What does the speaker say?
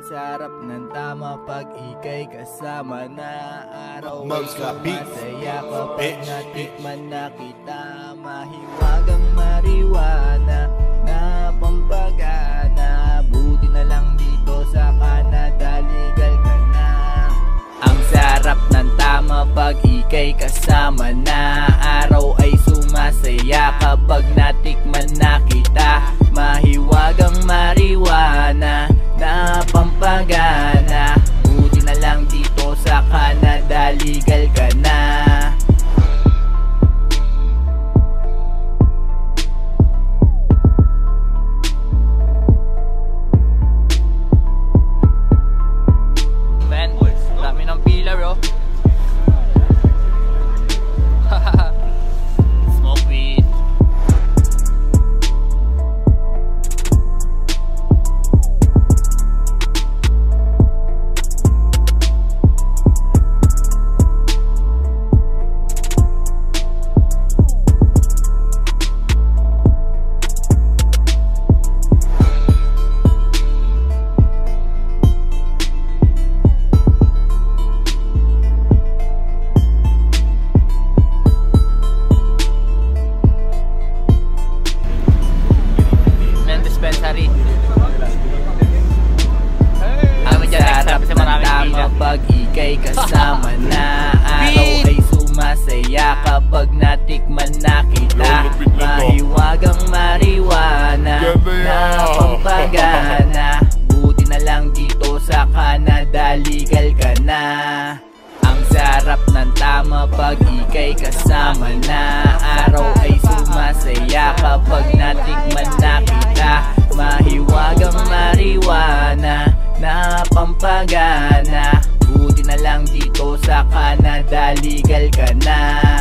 sarap ng tama pag ika'y kasama na. Araw ay sumasaya kapag natikman na kita. Mahiwagang mariwana na pampagana. Buti na lang dito sa Canada, legal ka na. Ang sarap ng tama pag ika'y kasama na. Araw ay sumasaya kapag natikman na kita. Mahiwagang mariwana na pampagana. Buti na lang dito sa Canada, legal ka na. Man, dami ng pila bro. Smoke weed. Dispensary. Ang sarap ng tama pag ika'y kasama na. Araw ay sumasaya kapag natikman na kita. Mahiwagang mariwana na pampagana. Buti na lang dito sa Canada, legal ka na. Ang sarap ng tama pag ika'y kasama na. Araw ay sumasaya kapag natikman na kita. Mahiwagang mariwana na pampagana. Buti na lang dito sa Canada, legal ka na.